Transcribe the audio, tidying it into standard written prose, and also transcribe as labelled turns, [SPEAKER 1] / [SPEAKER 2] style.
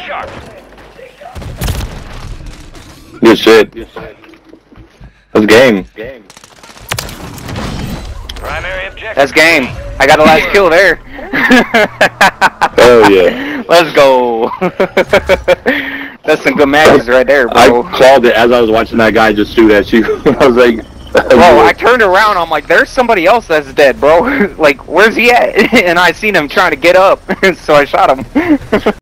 [SPEAKER 1] Good shit. That's game.
[SPEAKER 2] Primary objective.
[SPEAKER 3] That's game. I got the last kill there.
[SPEAKER 1] Hell yeah.
[SPEAKER 3] Let's go. That's some good matches right there, bro.
[SPEAKER 1] I called it as I was watching that guy just shoot at you. I was like,
[SPEAKER 3] bro, I turned around, I'm like, there's somebody else that's dead, bro. Like, where's he at? And I seen him trying to get up, so I shot him.